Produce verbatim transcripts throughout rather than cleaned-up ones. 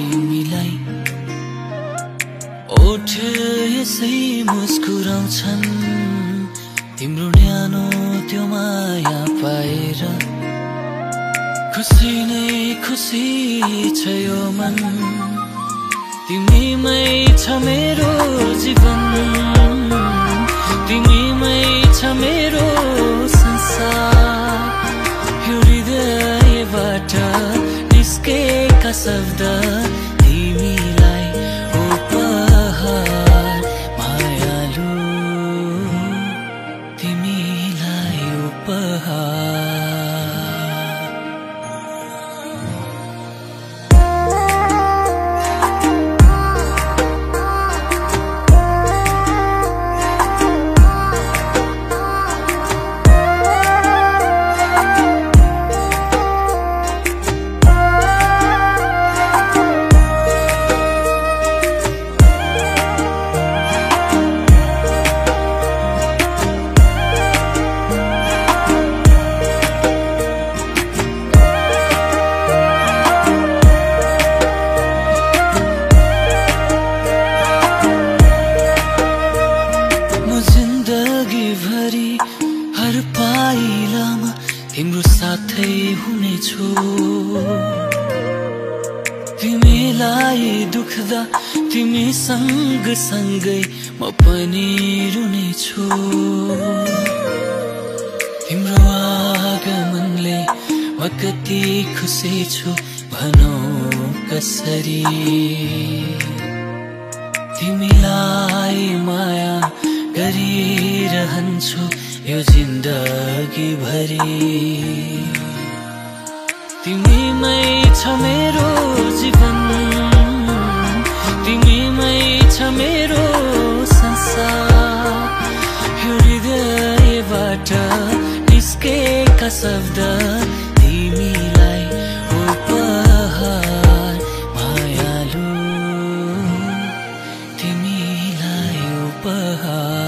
तिमीलाई ओठ यसै मुस्कुराउँछन् तिम्रो न्यानो त्यो माया पाएर खुसी नै खुसी छ यो मन तिमीमै छ मेरो जीवन तिमीमै छ मेरो संसार यो हृदयबाट निस्केका शब्द तिमीलाई उपहार मायालु तिमीलाई उपहार हर पाइलामा तिम्रो साथै हुनेछु तिमीलाई दुख्दा तिमीसँग सँगै म पनि रुनेछु तिम्रो आगमनले म कति खुसी छु भनौँ कसरी तिमीलाई माया गरिरहन्छु यो जिन्दगी भरि तिमीमै छ मेरो जीवन तिमीमै छ मेरो संसार यो हृदयबाट निस्केका शब्द तिमीलाई उपहार मायालु तिमीलाई उपहार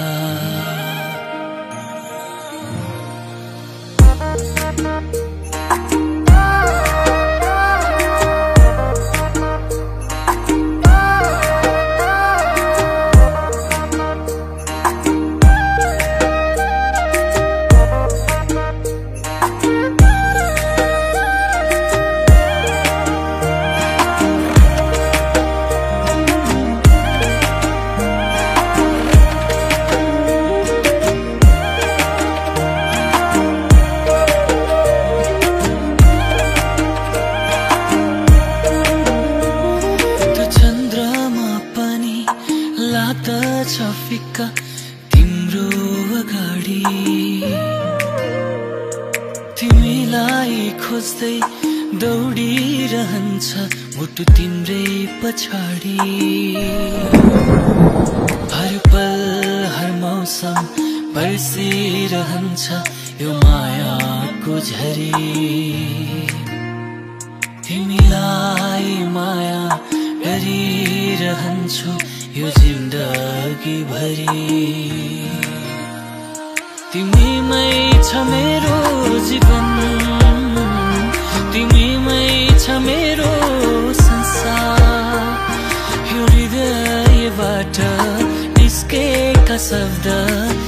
लाग्दछ फिक्का तिम्रो अगाडि तिमीलाई खोज्दै दौडिरहन्छ मुटु तिम्रै पछाडि हर पल हर मौसम बर्सिरहन्छ यो मायाको झरी तिमीलाई माया गरिरहन्छु यो जिन्दगी भरि तिमीमै छ मेरो जीवन तिमीमै छ मेरो संसार यो हृदयबाट निस्केका शब्द